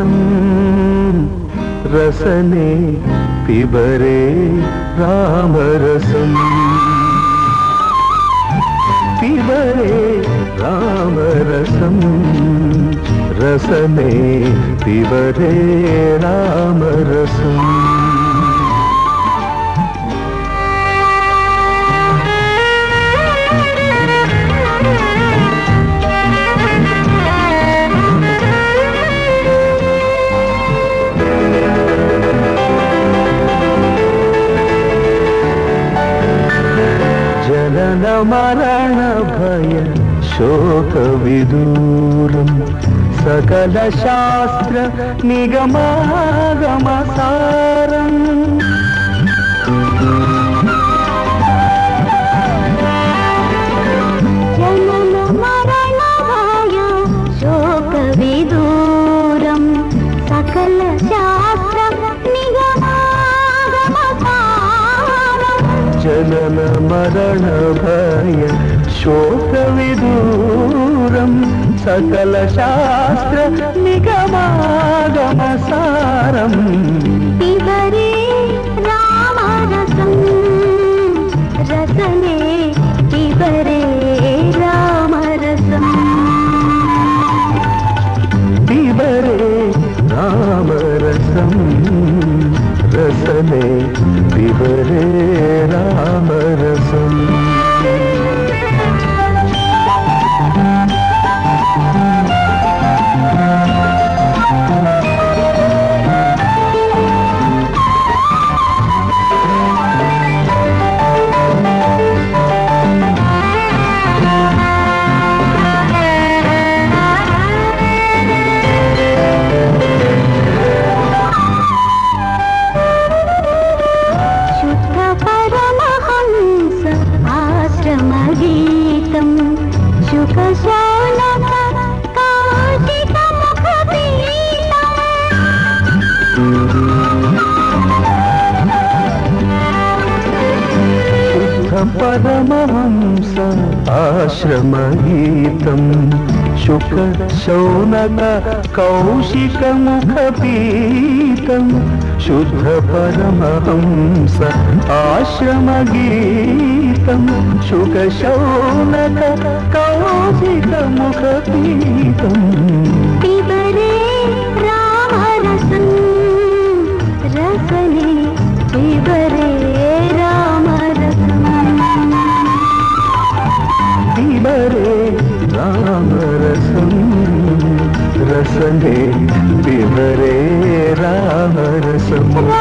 रामरसं रसने पिबरे रामरसं पिबरे रामरसं रसने पिबरे रामरसं जनन मरण भय शोक विदूरं सकल शास्त्र निगमागमसारं जनन मरण भय शोक विदूरं सकल शास्त्र निगमागमसारं जनन मरण भय शोक विदूरं सकल शास्त्र निगमागमसारं पिबरे रामरसं रसने पिबरे रामरसं पिबरे रामरसं रसने पिबरे रामरसं परमहंस आश्रमगीतं शुक शौनक कौशिक मुखपीतं शुद्ध परमहंस आश्रमगीतं शुक शौनक कौशिक मुखपीतं पिबरे रामरसं रसने पिबरे पिबरे रामरसं रसने पिबरे रामरसं